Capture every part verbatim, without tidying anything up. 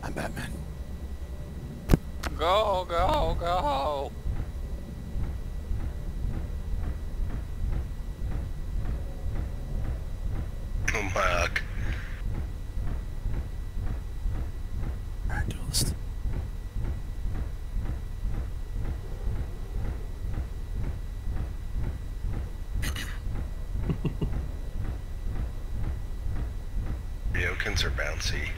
I'm Batman. Go, go, go! Oh my god. Alright, duelist. Ryokens are bouncy.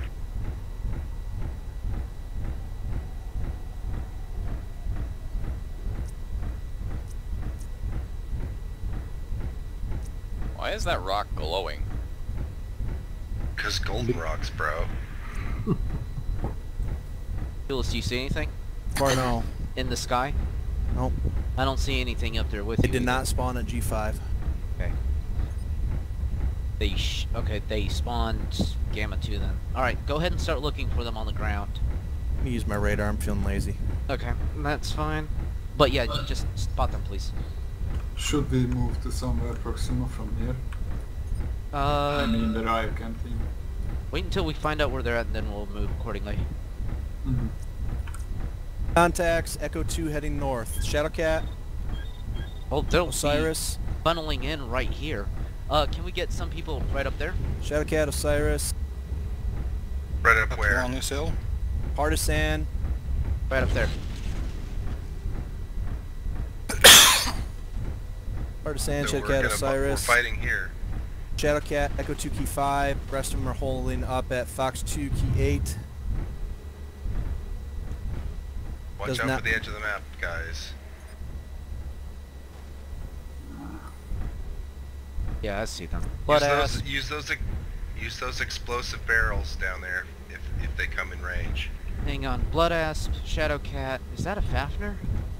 Why is that rock glowing? Cause golden rocks, bro. Jules, do you see anything Far no. in the sky? Nope. I don't see anything up there with They you. did either. not spawn at G five. Okay. They sh okay, they spawned Gamma two then. Alright, go ahead and start looking for them on the ground. Let me use my radar, I'm feeling lazy. Okay, that's fine. But yeah, just spot them, please. Should we move to somewhere proximal from here? Uh, I mean the Ryuken team. wait until we find out where they're at and then we'll move accordingly. Mm-hmm. Contacts, Echo two heading north. Shadowcat, Oh, they'll Osiris. be funneling in right here. Uh, can we get some people right up there? Shadowcat, Osiris. Right up where? On this hill? Partisan. Right up there. Partisan, So we're, Shadowcat, gonna, we're Osiris. fighting here. Shadowcat, Echo two, Key five. The rest of them are holding up at Fox two, Key eight. Watch Does out not- for the edge of the map, guys. Yeah, I see them. Use Blood those, ass. use those, ex- use those explosive barrels down there if if they come in range. Hang on. Blood Asp, Shadowcat. Is that a Fafnir?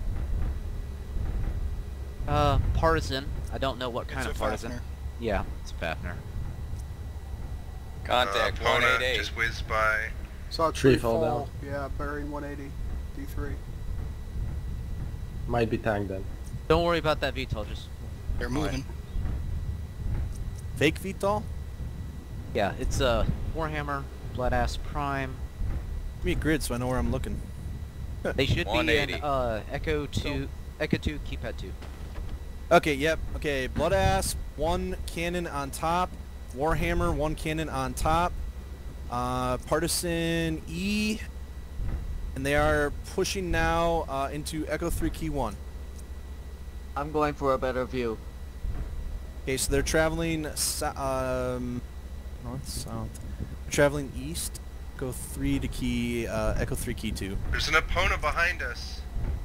Uh, Partisan. I don't know what kind It's of a Partisan. Fafnir. Yeah, it's a Fafnir. Contact uh, one Pona eight eight. just whizzed by. Saw a Tree tree fall fall. Yeah, bearing one eighty. D three. Might be tanked then. Don't worry about that V TOL, just... They're moving. Fake V TOL? Yeah, it's uh, Warhammer, Blood Asp Prime. Give me a grid so I know where I'm looking. They should be one eighty. in uh, Echo two, Echo two, Keypad two. Okay, yep. Okay, Blood Asp, one cannon on top. Warhammer, one cannon on top. Uh, Partisan E. And they are pushing now uh, into Echo three, Key one. I'm going for a better view. Okay, so they're traveling so um, north, south. They're traveling east. Echo three to Key, uh, Echo three, Key two. There's an Epona behind us.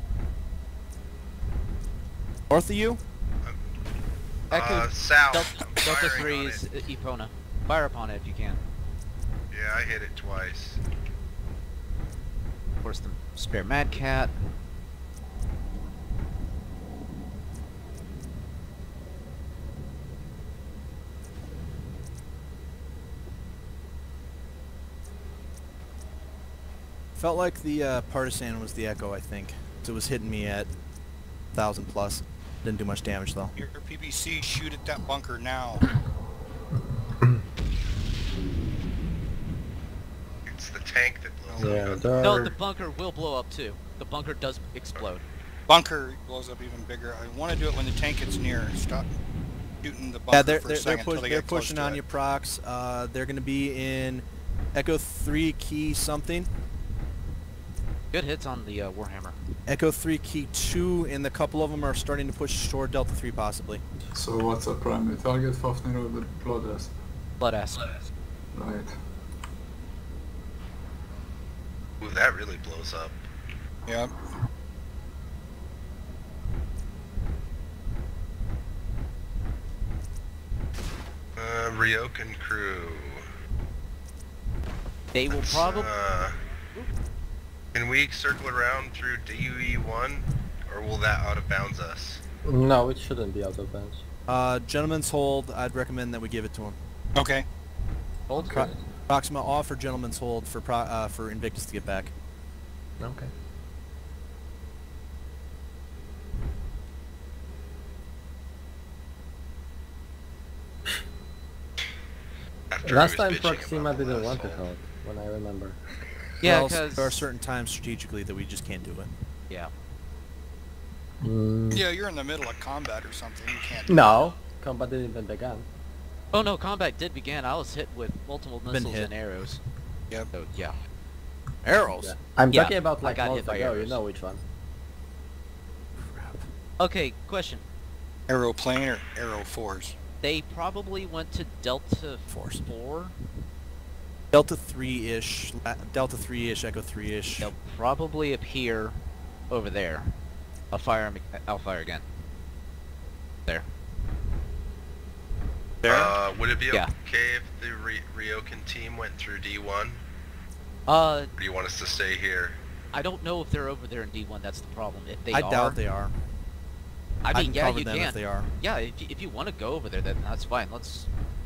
North of you? Echo Uh, south. Delta, I'm Delta firing three on is it. Epona. Fire upon it if you can. Yeah, I hit it twice. Of course, the spare Mad Cat. Felt like the uh, Partisan was the Echo, I think. So it was hitting me at one thousand plus. Didn't do much damage though. Your P B C, shoot at that bunker now. It's the tank that blows Yeah, up. there No, are... the bunker will blow up too. The bunker does explode. Bunker blows up even bigger. I want to do it when the tank gets near. Stop shooting the bunker Yeah, they're for a they're, they're, second push, until they they're get close pushing to on it. your procs. Uh, they're going to be in Echo three, Key something. Good hits on the uh, Warhammer. Echo three, Key two, and a couple of them are starting to push toward Delta three possibly. So what's our primary target? Fafnir or the Blood Asp? Blood Asp. Right. Ooh, that really blows up. Yeah. Uh, Ryokan crew. They will Let's, probably... Uh, can we circle around through D U E one, or will that out of bounds us? No, it shouldn't be out of bounds. Uh, Gentleman's Hold, I'd recommend that we give it to him. Okay. Hold. Pro Proxima off or Gentleman's Hold for pro uh, for Invictus to get back. Okay. After Last he time was bitching Proxima about the didn't last want to hole. hold, when I remember. Yeah, Well, because there are certain times strategically that we just can't do it. yeah. Mm, Yeah, you're in the middle of combat or something. You can't. do no, combat didn't even begin. Oh no, combat did begin. I was hit with multiple Been missiles hit. and arrows. Yep. So yeah. Arrows. Yeah. I'm Yeah, talking about I like got hit months by ago. You arrows. know which one? Okay, question. that. Aeroplane or Aero fours? They probably went to Delta Force. four. Delta three-ish, la- Delta three-ish, Echo three-ish. They'll probably appear over there. I'll fire 'em- I'll fire again. There. There? Uh, would it be Yeah. okay if the Ry Ryokan team went through D one? Uh, Or do you want us to stay here? I don't know if they're over there in D one. That's the problem. If they I are, doubt they are. I I mean, can yeah, cover you them can. if they are. Yeah, if you, if you want to go over there, then that's fine. Let's.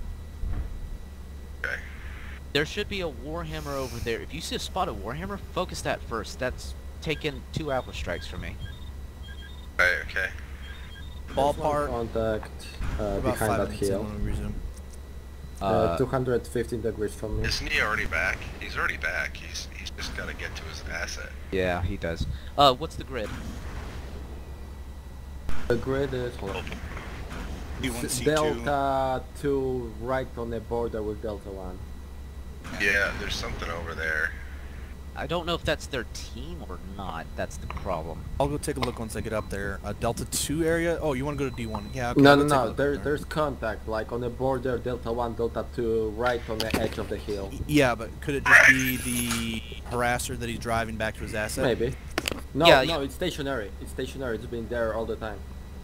Okay. There should be a Warhammer over there. If you see a spot of Warhammer, focus that first. That's taken two apple strikes from me. Right, okay. Ballpark. Contact uh, About behind five that minutes hill. in when we resume. Uh, Uh, two hundred fifteen degrees from me. Isn't he already back? He's already back. He's he's just got to get to his asset. yeah, he does. Uh, what's the grid? The grid is hold on. D one C two. Delta two right on the border with Delta one. Yeah, there's something over there. I don't know if that's their team or not. That's the problem. I'll go take a look once I get up there. Uh, Delta two area? Oh, you want to go to D one? Yeah, okay. No, I'll no, go take a no. look There, up there's contact, like on the border, Delta one, Delta two, right on the edge of the hill. Y- Yeah, but could it just be the harasser that he's driving back to his asset? Maybe. No, Yeah, no, yeah. it's stationary. It's stationary. It's been there all the time.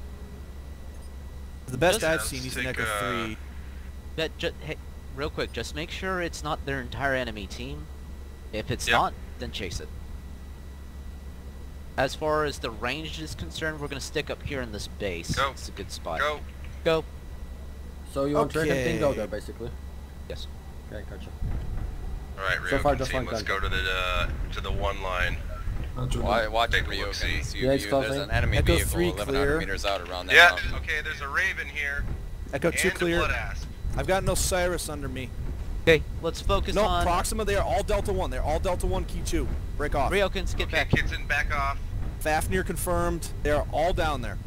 The best Just- I've seen, he's in Take, Echo uh, three. But ju hey, real quick, just make sure it's not their entire enemy team. If it's Yep. not, then chase it. As far as the range is concerned, we're gonna stick up here in this base. Go. It's a good spot. Go. Go. So you want Dragon King go Okay. there, basically. Yes. Okay, gotcha. All right, So far, Ryokan just team, one let's gun. go to the uh, to the one line. Roger Why, that. watch it, Take a look, see. Ryokan. See Yeah, it's you, there's closing. an enemy Echo vehicle three eleven clear. hundred meters out around that Yeah. mountain. Okay, there's a Raven here. Echo two and clear. a Blood Asp. I've got no Cyrus under me. Okay, let's focus No, on Proxima, they are all Delta one. They're all Delta one, Key two. Break off. Ryokans. Get Okay, back. Kitson, back off. Fafnir confirmed. They are all down there.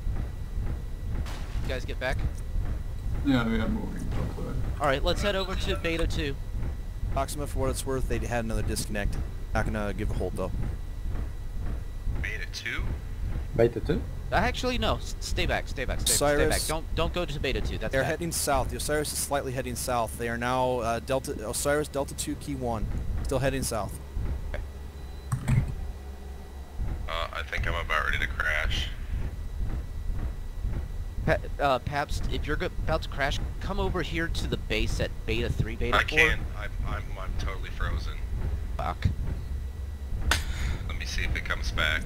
You guys get back. Yeah, we are moving that way. All right, let's head over to Beta two. Proxima, for what it's worth, they had another disconnect. Not gonna give a hold though. Beta two. Beta two? Uh, Actually, no. S stay back. Stay back. Stay, stay Cyrus. back. Don't don't go to Beta two. That's They're bad. heading south. The Osiris is slightly heading south. They are now uh, Delta Osiris Delta two Key one. Still heading south. Uh, I think I'm about ready to crash. Pa uh, Pabst, if you're go about to crash, come over here to the base at Beta three, Beta I four. can't. I'm, I'm I'm totally frozen. Fuck. Let me see if it comes back.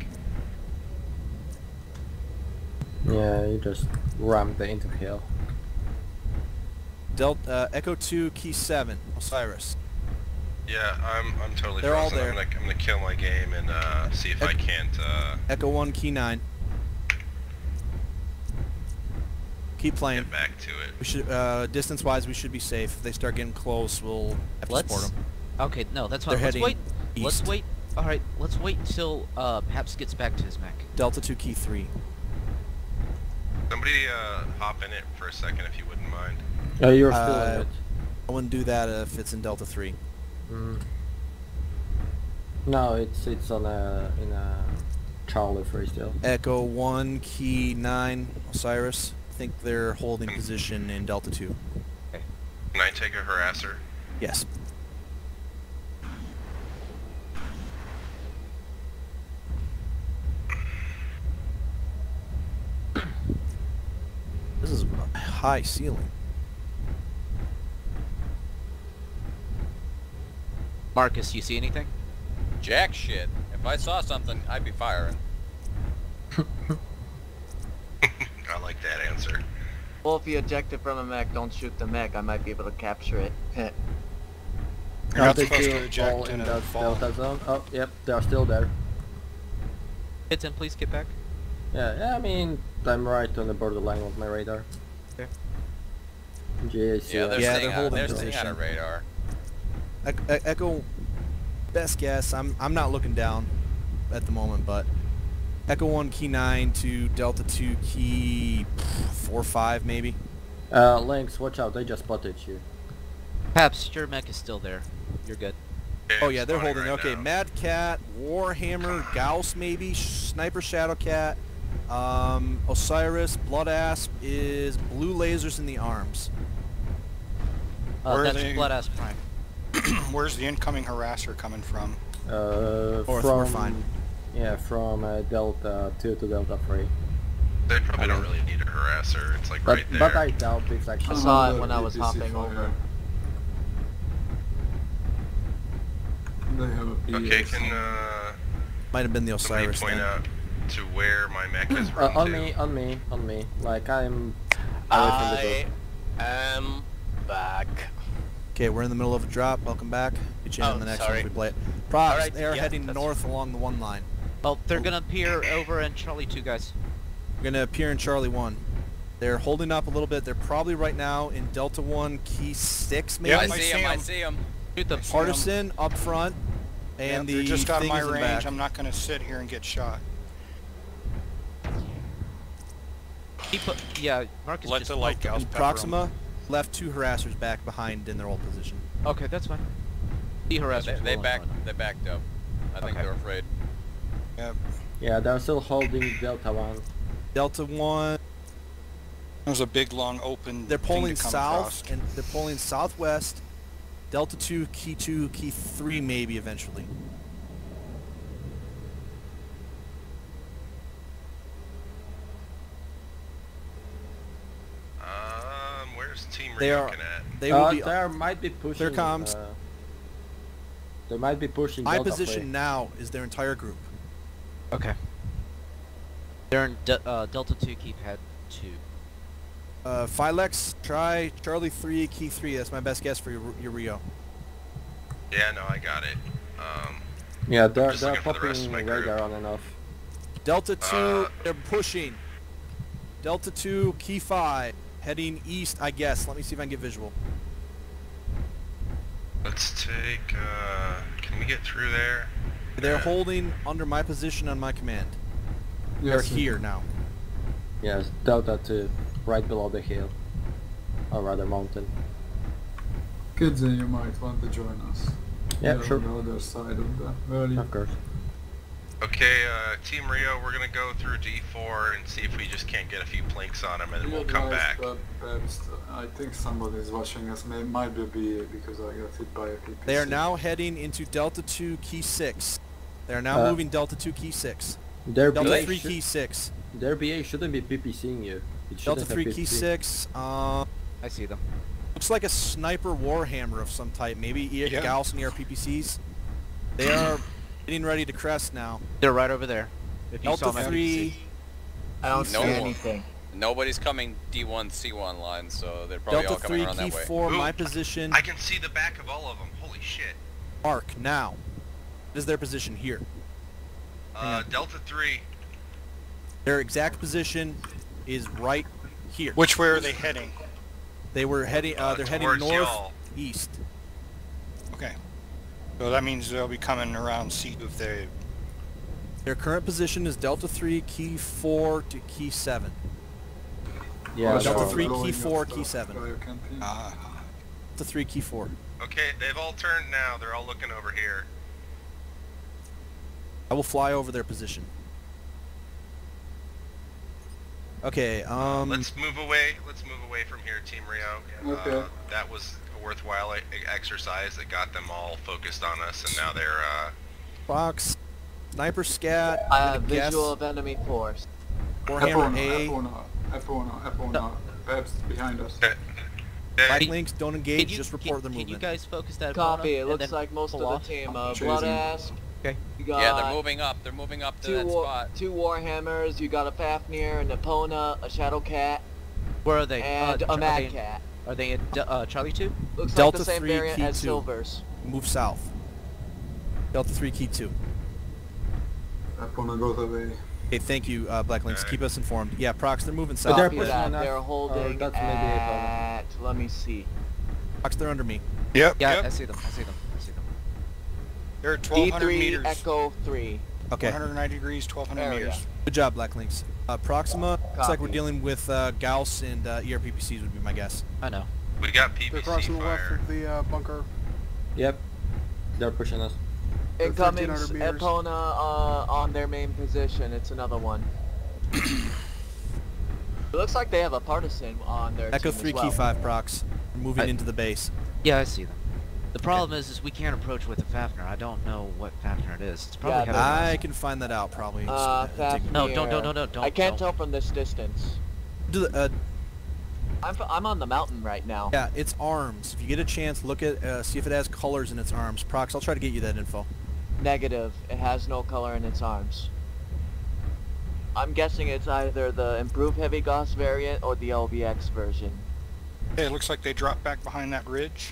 Yeah, you just rammed the into hill. Delta uh, Echo two Key seven. Osiris. Yeah, I'm I'm totally They're all frozen. there. I'm gonna I'm gonna kill my game and uh, see if I Ec- can't. Uh, Echo one Key nine. Keep playing. get back to it. We should uh, distance wise we should be safe. If they start getting close, we'll have to Let's. support them. Okay, no, that's fine. They're Let's heading wait. Let's east. wait. All right, let's wait until uh, Pabst gets back to his mech. Delta two Key three. Somebody uh, hop in it for a second if you wouldn't mind. Oh, you're still Uh, in it. I wouldn't do that if it's in Delta three. Mm. No, it's it's on a in a Charlie free still. Echo one Key nine. Osiris. I think they're holding position in Delta two. Can I take a harasser? Yes. This is a high ceiling. Marcus, you see anything? Jack shit. If I saw something, I'd be firing. I like that answer. Well, if you eject it from a mech, don't shoot the mech. I might be able to capture it. You're Are not they supposed to still all eject in in a that fall. Delta zone? Oh, yep, they are still there. Hitson, please get back. Yeah, yeah, I mean, I'm right on the borderline of my radar. Okay. G A C. Yeah, they're Yeah, staying they're out. holding They're staying out position. of radar. E- E- Echo best guess. I'm I'm not looking down at the moment, but Echo one key nine to Delta two key four five maybe. Uh, Lynx, watch out, they just spotted you. Paps, your mech is still there. You're good. Oh yeah, they're spawning holding. right Okay, now. Mad Cat, Warhammer, Gauss maybe, Sniper Shadow Cat, um, Osiris, Blood Asp is blue lasers in the arms. Uh, Where are that's they- Blood Ass Prime. Where's the incoming harasser coming from? Uh, North, from, we're fine. Yeah, from uh, Delta two to Delta three. They probably don't really need a harasser. It's like But, right there. but I doubt it's I actually... saw it Another when I was P P C hopping fire. over. They have a P A. Okay, can uh, Might have been the somebody Osiris point then. out to where my mech is Uh, run on to? me, on me, on me. Like, I'm away from the I boat. am back. Okay, we're in the middle of a drop. Welcome back. Get you in Oh, the next sorry. one if we play it. Props, Alright, they are yeah, heading that's- north along the one line. Oh, they're gonna appear over in Charlie two, guys. We're gonna appear in Charlie one. They're holding up a little bit. They're probably right now in Delta one key six maybe. Yep, I I see see him. I 'em. see him. Shoot them. see 'em. Partisan up front, Yep, and they're the just out of thing my is in range. back. I'm not going to sit here and get shot. Keep, uh, yeah, Marcus Let just... the light gals And pepper 'em. Proxima left two harassers back behind in their old position. Okay, that's fine. The They, harassers they will back. run. They backed up. I think Okay. they're afraid. Yep. Yeah, they're still holding Delta one. Delta one, There's a big long open they're thing pulling to come south, across. and they're pulling southwest. Delta two, key two, key three maybe eventually. Um, where's Team They Rio are- looking at? They will uh, be there might be pushing... comms. Uh, they might be pushing my Delta position three. now is their entire group. Okay. They're in De uh, Delta two, keep head two. Uh, Philex, try Charlie three, key three. That's my best guess for your, your Rio. Yeah, no, I got it. Um, Yeah, they're, just they're looking for the rest of popping my group. radar on and off. Delta two, Uh, they're pushing. Delta two, key five, heading east, I guess. Let me see if I can get visual. let's take. Uh, can we get through there? They're Yeah. holding under my position on my command. They're Yes, here now. Yes, Delta two, right below the hill. Or rather mountain. kids, and you might want to join us. Yeah, They're sure. on the other side of the valley. Of course. Okay, uh, Team Rio, we're gonna go through D four and see if we just can't get a few planks on them, and then we'll Yeah, come guys, back. but perhaps, uh, I think somebody is watching us. May, might be B A because I got hit by a P P C. They are now heading into Delta two, key six. They are now Uh, moving Delta two, key six. Their Delta B A, three, should- key six. their B A shouldn't be PPCing you. It Delta shouldn't have three, key P P C. six. Um, I see them. looks like a sniper warhammer of some type. Maybe E Yeah. Gauss and E R P P Cs. They are getting ready to crest now. They're right over there. If you saw Delta my three. I don't No see one. anything. Nobody's coming D one C one line, so they're probably Delta all coming three, around key that way. four, Ooh, my position. I can see the back of all of them. Holy shit. Arc now. What is their position here? Uh, Delta three. Their exact position is right here. Which way are they heading? They were heading. Uh, Uh, they're heading towards north y'all. east. Okay. So that means they'll be coming around C if they... Their current position is Delta three, key four to key seven. Yeah, Watch Delta out, three, blowing key up four, stuff key seven. by your canteen. Uh, Delta three, key four. Okay, they've all turned now. They're all looking over here. I will fly over their position. Okay. Um. Let's move away. Let's move away from here, Team Rio. Okay. Uh, that was a worthwhile e- exercise that got them all focused on us, and now they're. Uh, Fox, sniper scat. I I'm have gonna guess visual of enemy force. Warhammer F A. O now, F O now, F O now. Perhaps behind us. they- Black they- links don't Can engage. you, just can, report their can you movement. guys focus that Copy. Bona It and looks then like most of pull the off? team. Uh, Chasing. Blood Asp. Okay. You got Yeah, they're moving up. They're moving up to two that war, spot. two Warhammers. You got a Fafnir, an Epona, a Shadow Cat, Where are they? and uh, a are Mad they in- Cat. Are they in De- uh, Charlie two? Looks Delta like the same three, variant key as two. Silvers. Move south. Delta three, key two. F O now goes away. Okay, thank you, uh, Black Links. Alright. Keep us informed. Yeah, Prox, they're moving But south. they're Copy pushing that. enough. They're Or holding that's maybe a problem. at... Let me see. Prox, they're under me. yep, Yeah, yep. I see them. I see them. I see them. They're at twelve hundred D three meters. Echo three. Okay. one hundred ninety degrees, twelve hundred Area. meters. Good job, Black Links. Uh, Proxima, looks like we're Copy. dealing with uh, Gauss and uh, E R P P Cs would be my guess. I know. We got P They're P C crossing the left fire. of the uh, bunker. Yep. They're pushing us. They're Incoming thirteen hundred meters. Epona uh, on their main position. It's another one. It looks like they have a partisan on their Echo team three, as well. key five, Prox. We're moving I- into the base. Yeah, I see them. The problem is, is we can't approach with a Fafnir. I don't know what Fafnir it is. It's probably Yeah, heavy I gas. can find that out probably. Just, Uh, uh, Fafnir. dig- No, don't, don't, don't, don't, don't. I can't don't. tell from this distance. Do the, uh, I'm, f I'm on the mountain right now. yeah, it's arms. If you get a chance, look at, uh, see if it has colors in its arms. Prox, I'll try to get you that info. Negative. It has no color in its arms. I'm guessing it's either the improved heavy Gauss variant or the L B X version. Hey, it looks like they dropped back behind that ridge.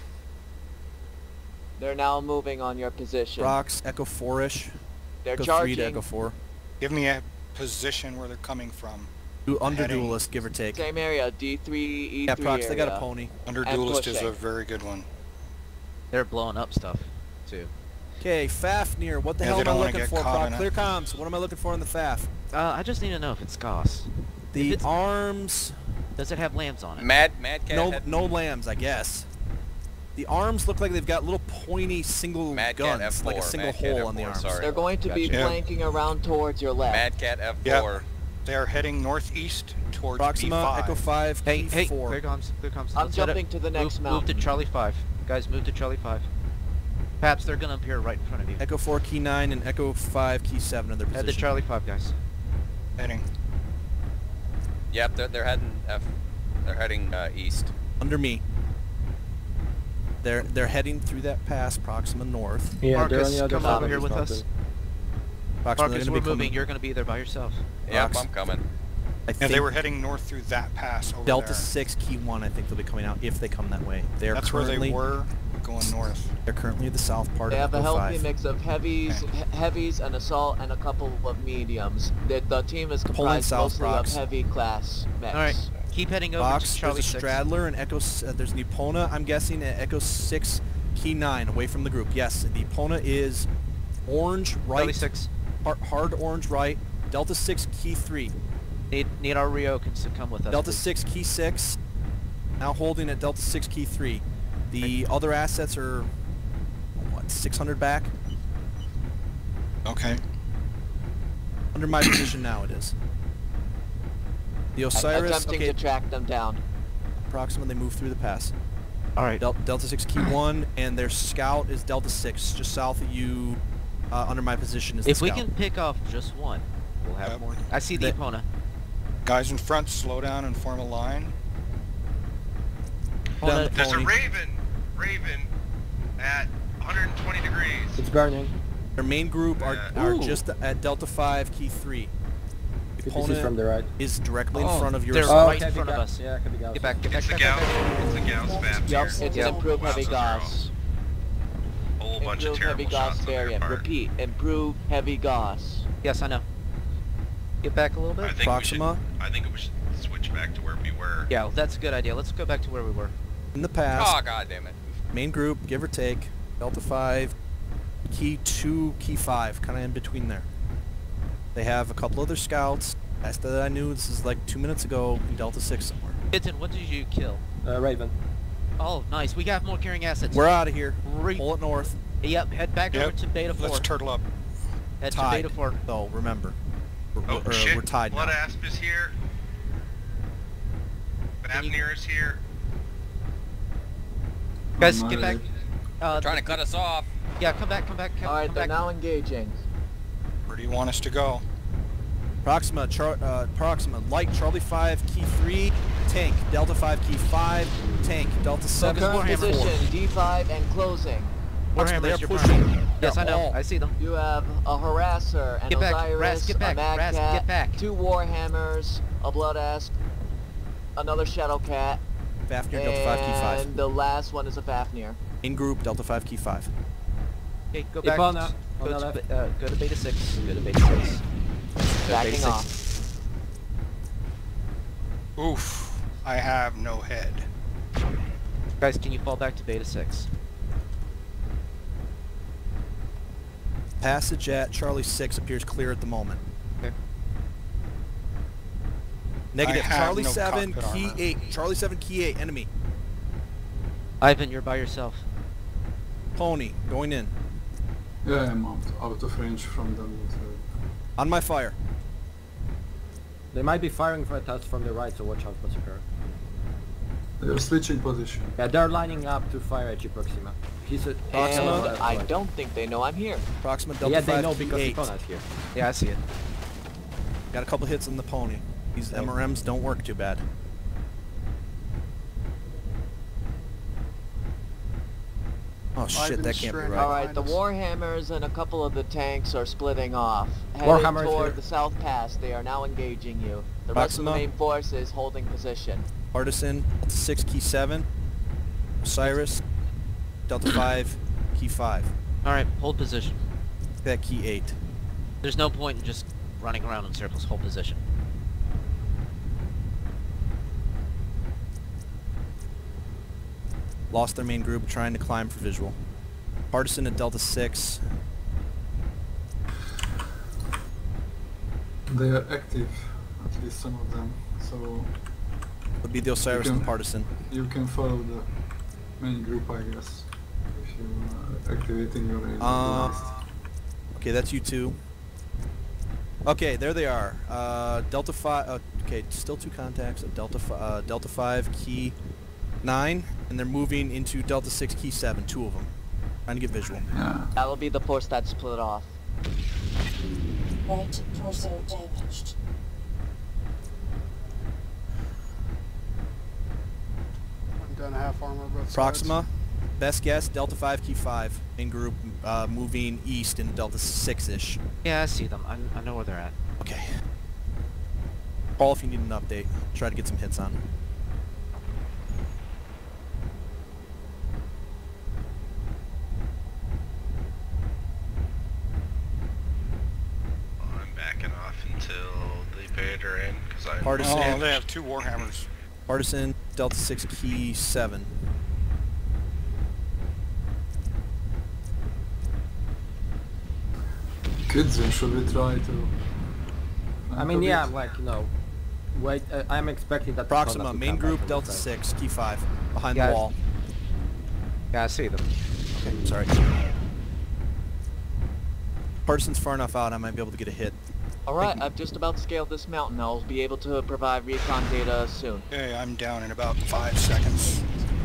They're now moving on your position. Prox, Echo four-ish. They're Echo three charging. to Echo four. Give me a position where they're coming from. Du- Under Heading. duelist, give or take. Same area, D three, E three Yeah, Prox, they got a area. pony. Under And duelist is pushing. a very good one. They're blowing up stuff, too. Okay, Fafnir, what the Yeah, hell they am I don't wanna looking get for, caught Prox? in it. Clear comms. What am I looking for in the Faf? Uh, I just need to know if it's Gauss. The it's- arms, Does it have lambs on it? Mad, Mad Cat no, had no lambs, I guess. The arms look like they've got little pointy single Mad Cat guns, F four. like a single Mad Cat hole on the F four, arms. sorry. They're going to be Gotcha. Yeah. flanking around towards your left. Mad Cat F Yep. four. They are heading northeast towards Proxima, B five. Echo five, Hey, key hey, four. clear comms, clear comms. I'm Let's head jumping up. to the next move, mountain. Move to Charlie five. Guys, move to Charlie five. Perhaps they're gonna appear right in front of you. Echo four, key nine, and Echo five, key seven in their Head to position. Charlie five, guys. Heading. Yep, they're, they're heading F. They're heading uh, east. Under me. They're they're heading through that pass, Proxima north. Yeah, they're on Marcus, the other come side over of here this with us. mountain. Proxima, Marcus, they're we're gonna be moving. coming. You're gonna be there by yourself. Yep, Prox. I'm coming. I Yeah, think they were heading north through that pass over Delta there. six, key one. I think they'll be coming out if they come that way. They're That's where currently they were going north. they're currently the south part They of have a Echo healthy five. mix of heavies, Okay. he- heavies, an assault, and a couple of mediums. The, the team is Pulling comprised south, mostly Prox. of heavy class mechs. All right, keep heading over Box, to Charlie there's a six. Straddler and Echo. s- Uh, there's an Epona. I'm guessing at Echo six, key nine, away from the group. Yes, the Epona is orange right, Charlie six. hard, hard orange right. Delta six, key three. Need need our Ryokans to come with us. Delta please. six, key six. Now holding at Delta six, key three. The other assets are what, six hundred back. Okay. Under my position now, it is. The Osiris. Attempting Okay, to track them down. approximately move through the pass. All right. Del Delta six, key one, and their scout is Delta six, just south of you. Uh, under my position is the If we scout. can pick off just one, we'll have Yep. more. I see the That- Epona. Guys in front, slow down and form a line. Down Epona- the There's a pony. Raven. Raven at one hundred twenty degrees. It's burning. Their main group are, Yeah. are Ooh. just at Delta five, key three. P P Cs from the right. is directly in Oh, front of your they're scout. right in heavy front of ga- us. Yeah, heavy gas. Get back, get back, It's a get back, Gauss. get back. It's a Gauss map Yup, here. it's Yep. an improved Wow, heavy those are Gauss. A whole bunch of Improved terrible heavy Gauss shots on their variant. part. Repeat, improved heavy Gauss. Yes, I know. Get back a little I bit. think Proxima. we should. I think we should switch back to where we were. Yeah, well, that's a good idea. Let's go back to where we were. In the pass, Oh, god damn it. main group, give or take, Delta five, key two, key five, kind of in between there. They have a couple other scouts. Last that I knew, this is like two minutes ago, in Delta six somewhere. Kitten, what did you kill? Uh, Raven. Oh, nice. We got more carrying assets. We're out of here. Re- Pull it north. Yep, head back over Yep. to Beta four. Let's turtle up. Head to Tied. Beta four. Though, remember. We're, Oh we're, shit! we're tied Blood now. Asp is here. Fafnir is here. Guys, I'm get out back. of it. Uh, Trying to cut us off. Yeah, come back, come back, come, Alright, come they're back. now engaging. Where do you want us to go? Proxima, char uh, Proxima, light, Charlie five, key three, tank, Delta five, key five, tank, Delta seven, Current Warhammer four. position, D five and closing. Proxima, they are Warhammer's your pushing. primary. Yes, They're I know. all- I see them. You have a harasser, an Get back, Osiris, Raz, get back, a Mad Raz, Cat, get back. two Warhammers, a Blood Asp, another Shadow Cat, Fafnir, Delta five, key five. and the last one is a Fafnir. In group, Delta five, key five. Okay, go back. Epona, Go on the to, left. be- uh, go to Beta six. Go to Beta six. Go to Backing Beta six. off. Oof. I have no head. Guys, can you fall back to Beta six? Passage at Charlie six appears clear at the moment. Okay. Negative. I have Charlie no seven, cockpit key armor. eight. Charlie seven, key eight. Enemy. Ivan, you're by yourself. Pony, going in. Yeah, I'm out, out of range from them. So. On my fire. They might be firing for us from the right, so watch out, Massacre. They're switching position. Yeah, they're lining up to fire at G Proxima. He's a And Proxima? I don't think they know I'm here. Proxima Delta Yeah, they five, know key because eight. Icona's here. Yeah, I see it. Got a couple hits on the pony. These M R Ms don't work too bad. Oh shit, Ivan's that can't be stranded. right. Alright, the Behind us. Warhammers and a couple of the tanks are splitting off. Heading Warhammer is toward here. the south pass, they are now engaging you. The rest of the Proxima. main force is holding position. Partisan, Delta six, key seven. Osiris, Delta five, key five. Alright, hold position. That key eight. There's no point in just running around in circles. Hold position. Lost their main group trying to climb for visual. Partisan at Delta six. They are active, at least some of them. So Would be the Osiris Okay. and Partisan. you can follow the main group, I guess, if you are activating your aim. Uh, Okay, that's you two. Okay, there they are. Uh, Delta five. Uh, okay, still two contacts at Delta fi uh, Delta five, key nine, and they're moving into Delta six, key seven. Two of them, trying to get visual. Yeah. That will be the force that split off. Right torso damaged. I'm done half armor both Proxima, sides. best guess. Delta five, key five. Main group uh, moving east in Delta six-ish. Yeah, I see them. I, I know where they're at. Okay. Call if you need an update. Try to get some hits on. I'm backing off until they pay her in, because I'm... Partisan. Oh, they have two Warhammers. Partisan, Delta six, key seven. Kids, then should we try to... I mean, yeah, like, you know, wait, uh, I'm expecting that... Proxima, Icona to main come back group, from the Delta side. six, key five. Behind Yeah. the wall. Yeah, I see them. Okay, sorry. Partisan's far enough out, I might be able to get a hit. Alright, I've just about scaled this mountain. I'll be able to provide recon data soon. Okay, I'm down in about five seconds.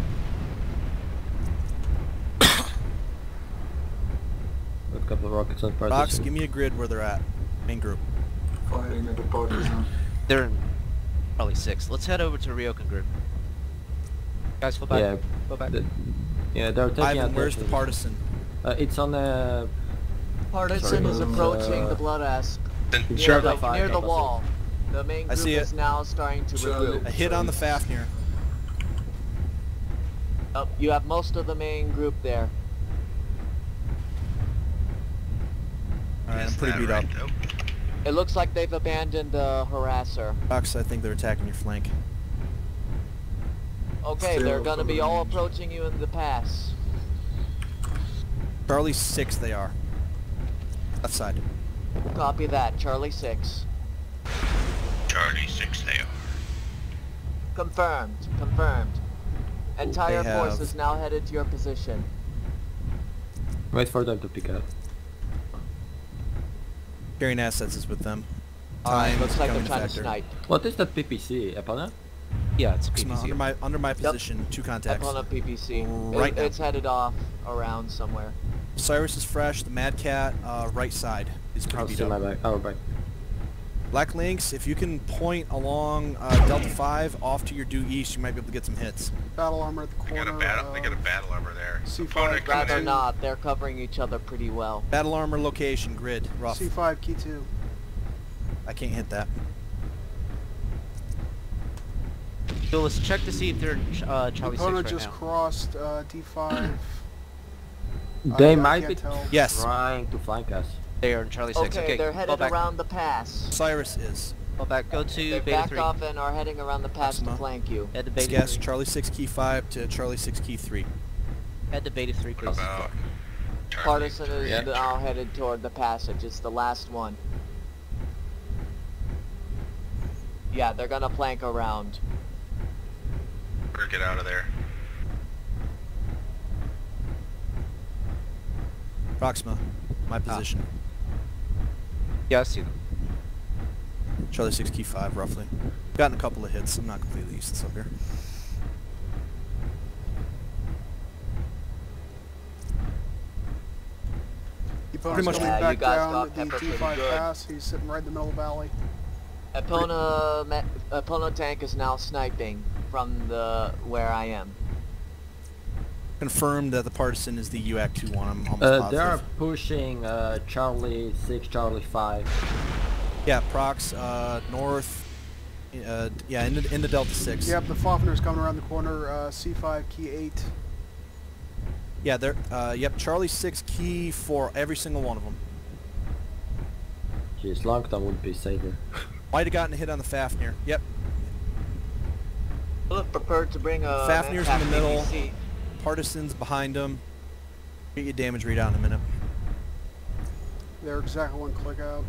Got a couple of rockets on partisan. Box, give me a grid where they're at. Main group. Firing at the partisan. They're in probably six. Let's head over to Ryokan group. Guys, go back. Yeah, Go back. the- yeah, they're taking Ivan, where's the attention. partisan? Uh, it's on the... Partisan Sorry, is um, approaching uh, the blood asp Then near Sure, the, fine, near the Delta wall. The main I group see is it. now starting to Charlie. regroup. A hit on the Fafnir. Oh, you have most of the main group there. Alright, I'm is pretty that beat right, up. though? It looks like they've abandoned the harasser. Box, I think they're attacking your flank. Okay, Still they're gonna be for all range. approaching you in the pass. Charlie six they are. Left side. Copy that, Charlie six. Charlie six they are. Confirmed, confirmed. Entire They force have- is now headed to your position. Wait for them to pick up. Carrying assets is with them. Alright, Time looks like they're becoming a trying to factor. snipe. What is that P P C, Epona? Yeah, it's P Proxima, P C. under my under my position, two contacts. Up on a P P C. Right it, now. it's headed off around somewhere. Cyrus is fresh. The Mad Cat, uh, right side is I'll pretty beat see my up. back. Oh, back. Black Lynx, if you can point along uh, Delta five off to your due east, you might be able to get some hits. Battle armor at the They corner. got a battle. They got a of battle armor there. C five, Opponent coming Rather in. not, they're covering each other pretty well. Battle armor location grid rough. C five, key two. I can't hit that. So let's check to see if they're in uh, Charlie six Opponent right just now. crossed uh, D five. They I might can't be tell. Yes, trying to flank us. They are in Charlie six. Okay, Okay, they're fall headed back. around the pass. Cyrus is. Fall back. Go to They Beta backed three. off and are heading around the pass to Proxima. flank you. Head to Let's Beta guess three. Charlie six key five to Charlie six key three. Head to Beta three, please. About Charlie Partisan is three. now headed toward the passage. It's the last one. Yeah, they're gonna flank around. Or get out of there. Proxima, my position. Yeah, I see them. Charlie six, key five, roughly. Gotten a couple of hits. I'm not completely useless up here. Pretty much- coming Yeah, you back guys down got the pepper T pretty five good. pass. He's sitting right in the middle of the valley. Epona, me, Epona tank is now sniping from the where I am. Confirmed that the partisan is the U A C two one. I'm almost Uh, positive. they are pushing uh, Charlie six, Charlie five. Yeah, prox uh, north. Uh, yeah, in the, in the Delta six. Yep, the Fafner's coming around the corner. Uh, C five, key eight. Yeah, they're. Uh, yep, Charlie six, key for every single one of them. Jeez, Langton would be safer. Might have gotten a hit on the Fafnir. Yep. Look, prepared to bring a Fafnir's in the middle. B B C. Partisans behind them. Get your damage readout in a minute. They're exactly one click out.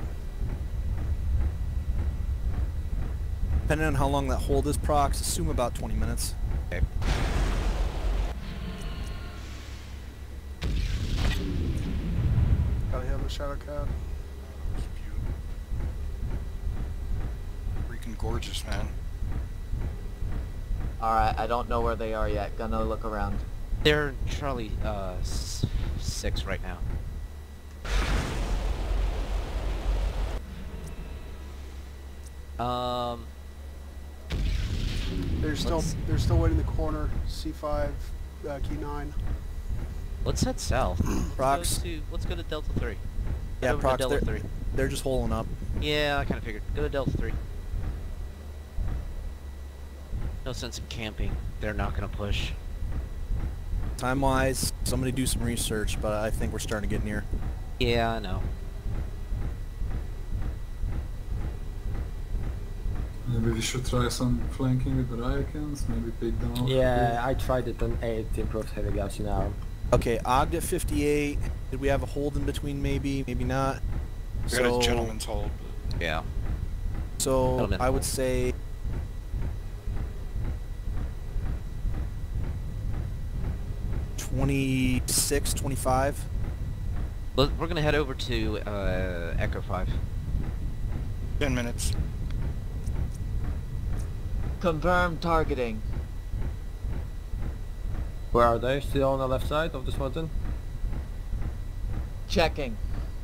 Depending on how long that hold is, prox, assume about twenty minutes. Okay. Gotta hit him with Shadow Cat. Freaking gorgeous, man. Alright, I don't know where they are yet. Gonna look around. They're Charlie uh, s six right now. Um, They're still Let's- they're still waiting in the corner. C five, uh, key nine. let's head south. Let's Prox. go to, let's go to Delta three. Head Yeah, over to prox, Delta they're, three. they're just holing up. Yeah, I kind of figured. Go to Delta three. No sense in camping. They're not going to push. Time-wise, somebody do some research, but I think we're starting to get near. Yeah, I know. Maybe we should try some flanking with the Ryakans, maybe pick them off. Yeah, I tried it on eight, improved heavy gas in arm. Okay, Ogd at fifty-eight. Did we have a hold in between? Maybe, maybe not. We got a gentleman's hold. Yeah. So Gentleman I would hold. say twenty-six, twenty-five. Let- We're going to head over to uh, Echo five. Ten minutes. Confirm targeting. Where are they? Still on the left side of this mountain? Checking.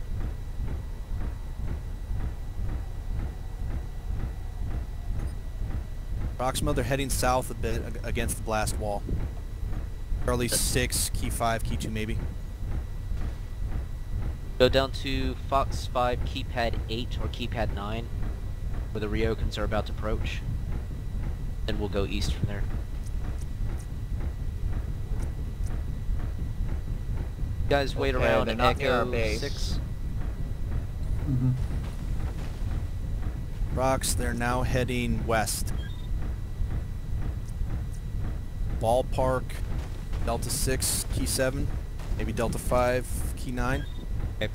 Proxima, they're heading south a bit ag- against the blast wall. Charlie six, key five, key two maybe. Go down to Fox five, keypad eight or keypad nine, where the Ryokans are about to approach. Then we'll go east from there. You guys wait Okay, around they're at not near our Echo base. six. Mm-hmm. Prox, they're now heading west. Ballpark, Delta six, key seven, maybe Delta five, key nine. Okay.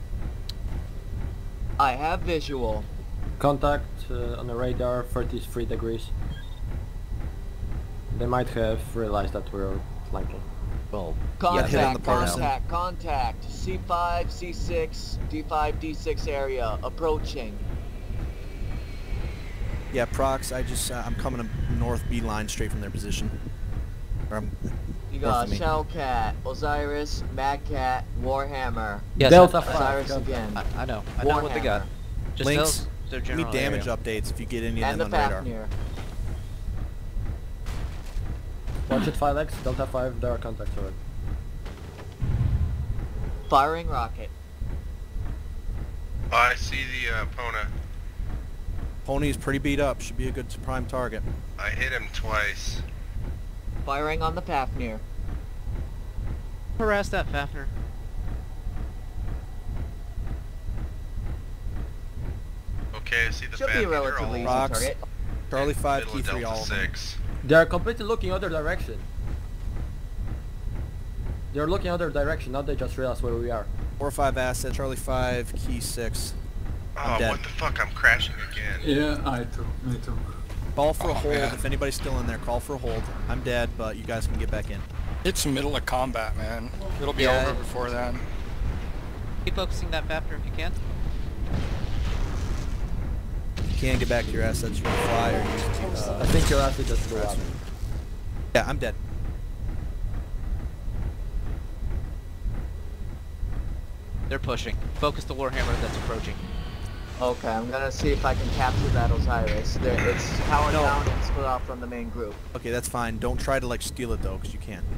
I have visual. Contact uh, on the radar, thirty-three degrees. They might have realized that we're flanking. Well, Yeah, hit on Contact, the partisan. contact, contact. C five, C six, D five, D six area approaching. Yeah, Prox, I just, uh, I'm coming a north beeline straight from their position. Or I'm You north got of me. Shellcat, Osiris, Mad Cat, Warhammer. yes, Delta I, five. Osiris Go. again. I, I know. I know what they got. Warhammer. Just tell Links, us their give me general damage area. updates if you get any of And them the on radar. Fafnir. Watch it, five X, Delta five, there are contacts already. Firing rocket. Oh, I see the uh, Pona. Pony's pretty beat up, should be a good prime target. I hit him twice. Firing on the Fafnir. Harass that Fafnir. Okay, I see the Should be Fafnir relatively easy all Prox. target. Charlie five, middle key of three, Delta all of them. six. They are completely looking other direction. They're looking other direction, not they just realized where we are. Four five asset, Charlie five, key six. I'm Oh, dead. what the fuck? I'm crashing again. Yeah, I too. Me too. Call for a Oh, hold. man. If anybody's still in there, call for a hold. I'm dead, but you guys can get back in. It's middle of combat, man. It'll be Yeah. over before then. Keep focusing that Vaptor if you can. You can get back to your assets. You can fly or use I uh, think your asset just blew up. Yeah, I'm dead. They're pushing. Focus the Warhammer that's approaching. Okay, I'm gonna see if I can capture that Osiris. There, it's powered No. down and split off from the main group. Okay, that's fine. Don't try to like steal it though, because you can't.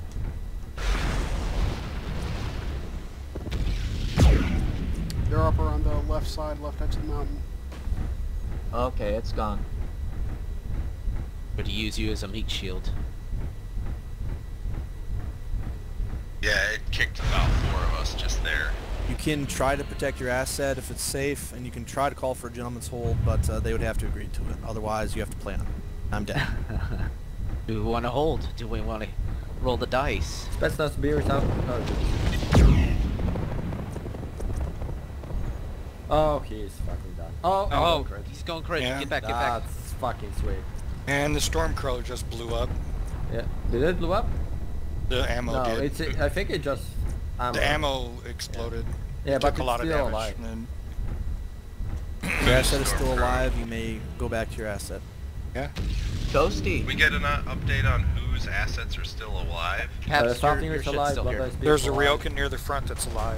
They're up around the left side, left edge of the mountain. Okay, it's gone. But to use you as a meat shield. Yeah, it kicked about four of us just there. You can try to protect your asset if it's safe, and you can try to call for a gentleman's hold, but uh, they would have to agree to it. Otherwise, you have to play on it. I'm dead. Do we want to hold? Do we want to roll the dice? Spetsnaz beers out. Oh, he's fucking done. Oh, Oh, crit. he's going crazy. Yeah. Get back, get back. That's fucking sweet. And the Stormcrow just blew up. Yeah. Did it blow up? The ammo No, did. it's. I think it just. Ammo. The ammo exploded. Yeah, It but took a it's lot of still damage. alive. And If your asset is still alive, you may go back to your asset. then, Ghosty. We get an uh, update on whose assets are still alive. Uh, Perhaps your, something your is shit's alive, still but here. there's there's a people alive. Ryokan near the front that's alive.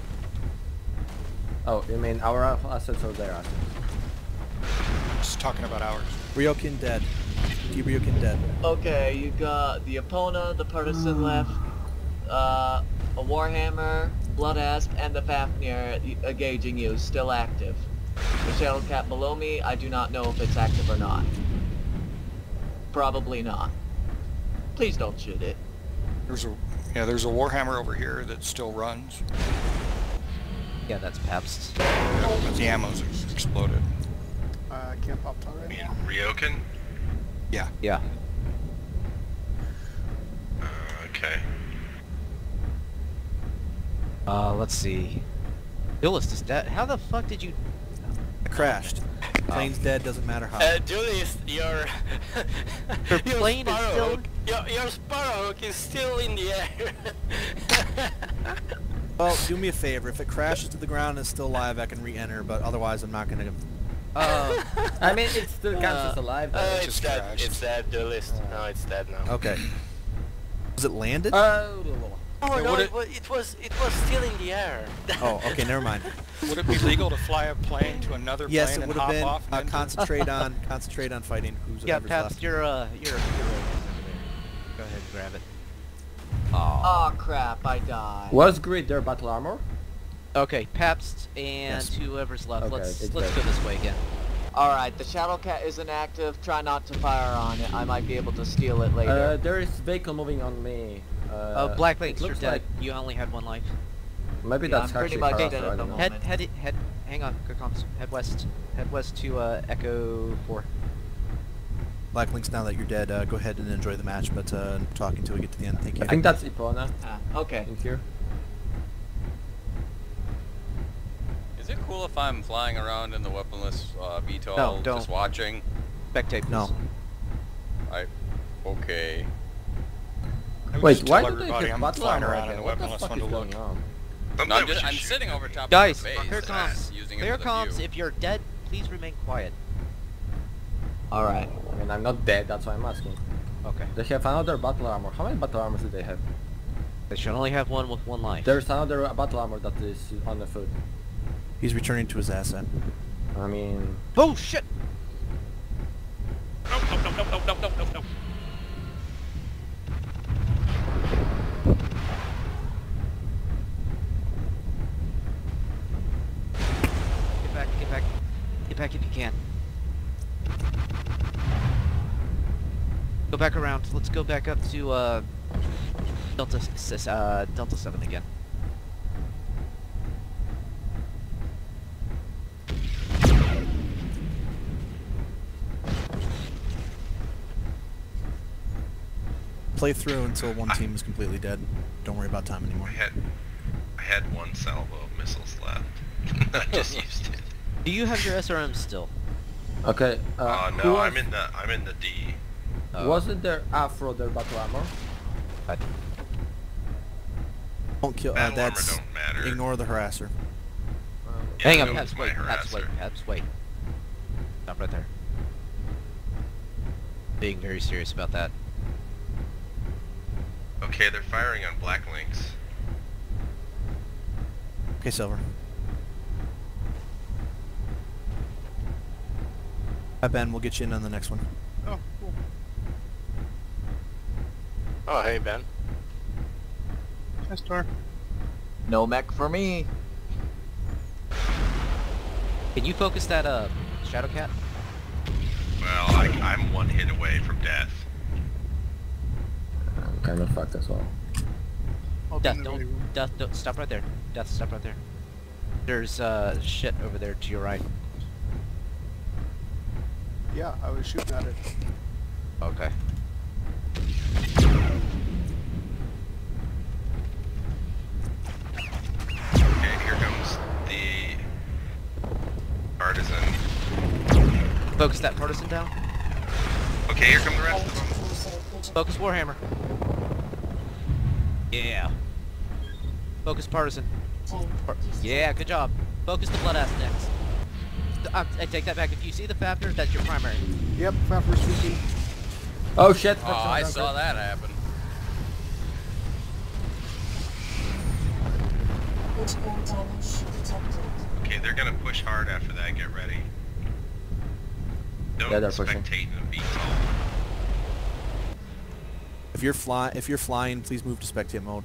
Oh, you mean our assets or their assets? Just talking about ours. Ryokan dead. Keep Ryokan dead. Okay, you got the Epona, the Partisan left, uh, a Warhammer, Blood Asp, and the Fafnir engaging you, still active. The Shadow Cat below me, I do not know if it's active or not. Probably not. Please don't shoot it. There's a yeah, there's a Warhammer over here that still runs, Yeah, that's Pabst. but the ammo's ex- exploded. Uh, can't pop that right Me now. and Ryokan? Yeah. Yeah. Uh, okay. Uh, let's see. Duelist is dead. How the fuck did you... I crashed. Plane's dead, doesn't matter how. Uh, Duelist, your Your your plane is Sparrowhawk- still- your your Sparrowhawk is still in the air. Well, do me a favor. If it crashes to the ground and is still alive, I can re-enter, but otherwise I'm not going to... Uh, I mean, it still counts as alive. Uh, though. it's just dead. crashed. It's dead, Duelist. No, it's dead now. Okay. Was it landed? Oh, Oh Yeah, no, would it, it- was, it was it was still in the air. Oh, okay, never mind. Would it be legal to fly a plane to another Yes, plane it and would have hop been. off? Uh, and then- concentrate on concentrate on fighting who's yeah, whoever's Pabst, left. you're, uh, you're, you're over there. Go ahead and grab it. Aw. Aw, crap, I died. Was Grid their battle armor? Okay, Pabst and Yes. whoever's left. Okay, let's it's let's dead. go this way again. Alright, the Shadow Cat isn't active. Try not to fire on it. I might be able to steal it later. Uh, there is vehicle moving on me. Uh, Uh, Black it Lynx, you're looks dead. like You only had one life. maybe Yeah, that's I'm pretty actually much Karasa, dead at I the don't know. Head, moment. head, head. Hang on, good comms. Head west. Head west to uh, Echo Four. Black Links, now that you're dead, uh, go ahead and enjoy the match, but uh, talking till we get to the end. Thank you. I think that's Epona Ah, okay. in here. Is it cool if I'm flying around in the weaponless uh, V TOL No, don't. just watching? Spectate. No. I okay. I would Wait, just why tell do they everybody have I'm battle flying armor around in again? the What the weaponless fuck one is to look. going on? Sometimes No, I'm, we just, should I'm shoot sitting it. over top Guys, of the base. here and comes. Using it Clear for the comms. view. If you're dead, please remain quiet. Alright. I mean, I'm not dead, that's why I'm asking. Okay. They have another battle armor. How many battle armors do they have? They should only have one with one life. There's another uh, battle armor that is on the foot. He's returning to his asset. I mean... Oh shit! Nope, nope, nope, nope, nope, nope, nope, nope. Get back, get back, get back if you can. Go back around. Let's go back up to uh, Delta s- uh, Delta Seven again. play through until one team is completely dead. Don't worry about time anymore. I had, I had one salvo of missiles left. I just used it. Do you have your S R M still? Okay. Oh Uh, no, who was, I'm in the I'm in the D. Oh. Wasn't there Afro there battle armor? I, Don't kill. Uh, Battle that's armor don't matter. ignore the harasser. Yeah, hang that on, was Peps, my wait, Peps, wait, harasser. Peps, wait. Stop right there. Being very serious about that. Okay, they're firing on black links. Okay, Silver. Hi Ben, we'll get you in on the next one. Oh, cool. Oh, hey, Ben. Hi, Star. No mech for me. Can you focus that uh Shadow Cat? Well, I, I'm one hit away from death. I'm kind of fucked as well. I'll be Death, in the ready don't, room. Death, don't, stop right there. Death, stop right there. There's uh shit over there to your right. Yeah, I was shooting at it. Okay. Okay, here comes the partisan. Focus that partisan down. Okay, here come the rest of them. Also critical. Focus Warhammer. Yeah. Focus partisan. Tank Par destroyed. yeah, good job. Focus the blood ass next. Uh, I take that back. If you see the Fafner, that's your primary. Yep, Fafner's speaking. Oh shit! Oh, I saw that happen. Critical damage detected. Okay, they're gonna push hard after that. Get ready. Don't Yeah, they're pushing. spectate and beat all. If you're fly, if you're flying, please move to spectate mode.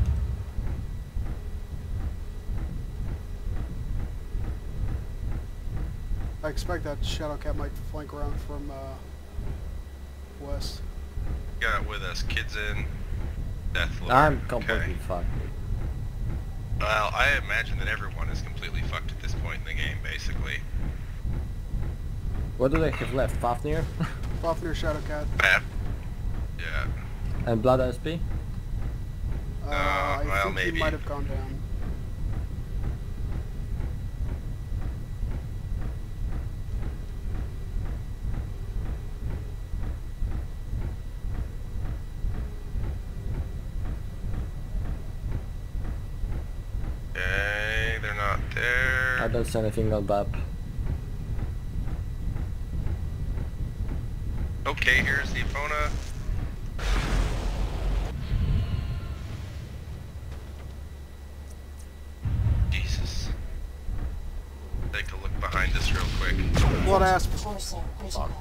I expect that Shadowcat might flank around from uh, west. Got it with us. Kids in. Deathlord. I'm completely Okay. fucked. Well, I imagine that everyone is completely fucked at this point in the game, basically. What do they have left? Fafnir? Fafnir, Shadowcat. Bap. Yeah. And Blood S P? Uh, Uh, I well, think maybe. he might have gone down. Okay, they're not there. I don't see anything on B A P. Okay, here's the Epona. Jesus. Take a look behind us real quick. Blood Asp. Torso critical.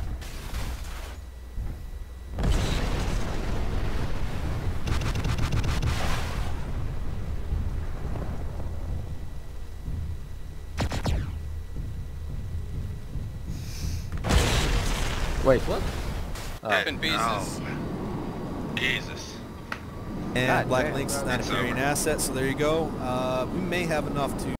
Wait, what? Oh. Up in pieces. Oh. Jesus. And God Black damn. Link's not a It's carrying over. asset, so there you go. Uh, we may have enough to